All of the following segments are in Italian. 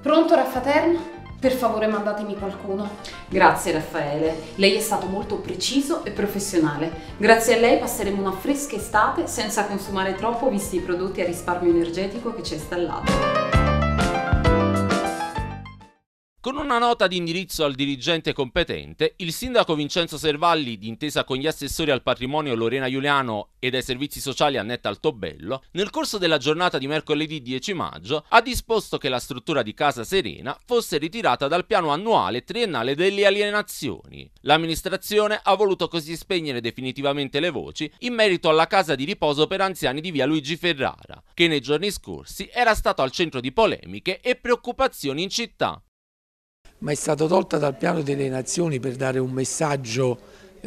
Pronto Raffaterno? Per favore mandatemi qualcuno. Grazie Raffaele, lei è stato molto preciso e professionale. Grazie a lei passeremo una fresca estate senza consumare troppo visti i prodotti a risparmio energetico che ci ha installato. Con una nota di indirizzo al dirigente competente, il sindaco Vincenzo Servalli, d'intesa con gli assessori al patrimonio Lorena Giuliano ed ai servizi sociali Annetta Altobello, nel corso della giornata di mercoledì 10 maggio ha disposto che la struttura di Casa Serena fosse ritirata dal piano annuale triennale delle alienazioni. L'amministrazione ha voluto così spegnere definitivamente le voci in merito alla casa di riposo per anziani di via Luigi Ferrara, che nei giorni scorsi era stato al centro di polemiche e preoccupazioni in città. Ma è stata tolta dal piano delle nazioni per dare un messaggio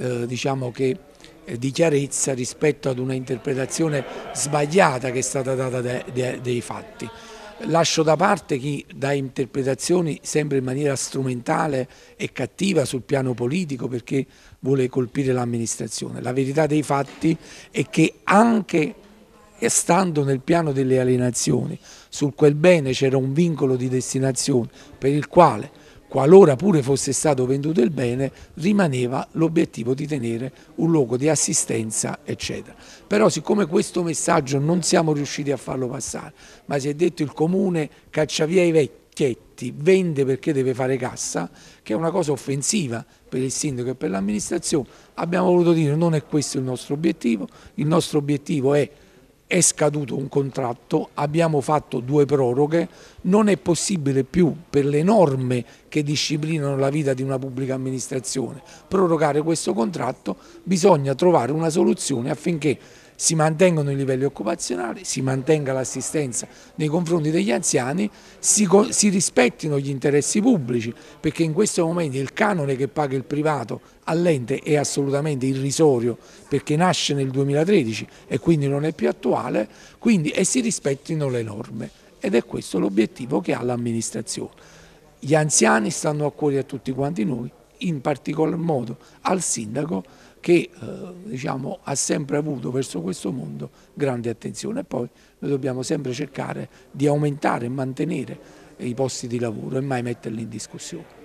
di chiarezza rispetto ad una interpretazione sbagliata che è stata data dei fatti. Lascio da parte chi dà interpretazioni sempre in maniera strumentale e cattiva sul piano politico perché vuole colpire l'amministrazione. La verità dei fatti è che anche stando nel piano delle alienazioni, su quel bene c'era un vincolo di destinazione per il quale, qualora pure fosse stato venduto il bene, rimaneva l'obiettivo di tenere un luogo di assistenza, eccetera. Però siccome questo messaggio non siamo riusciti a farlo passare, ma si è detto il comune caccia via i vecchietti, vende perché deve fare cassa, che è una cosa offensiva per il sindaco e per l'amministrazione, abbiamo voluto dire non è questo il nostro obiettivo è scaduto un contratto, abbiamo fatto 2 proroghe, non è possibile più per le norme che disciplinano la vita di una pubblica amministrazione prorogare questo contratto, bisogna trovare una soluzione affinché si mantengano i livelli occupazionali, si mantenga l'assistenza nei confronti degli anziani, si rispettino gli interessi pubblici, perché in questo momento il canone che paga il privato all'ente è assolutamente irrisorio perché nasce nel 2013 e quindi non è più attuale, e si rispettino le norme ed è questo l'obiettivo che ha l'amministrazione. Gli anziani stanno a cuore a tutti quanti noi, in particolar modo al sindaco che ha sempre avuto verso questo mondo grande attenzione e poi noi dobbiamo sempre cercare di aumentare e mantenere i posti di lavoro e mai metterli in discussione.